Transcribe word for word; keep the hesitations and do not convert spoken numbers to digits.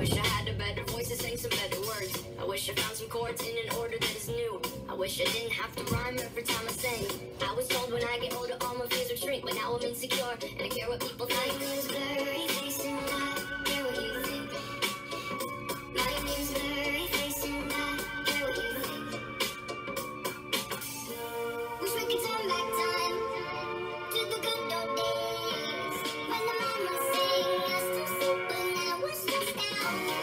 wish I had a better voice to sing some better words. I wish I found some chords in an order that is new. I wish I didn't have to rhyme every time I sang. I was told when I get older all my fears would shrink, but now I'm insecure and I care what people think. My name's blurry face and I care what you think. My name's blurry face and I care what you think. Wish we could turn back time to the good old days when the mama sang us to sleep, but now we're stressed out.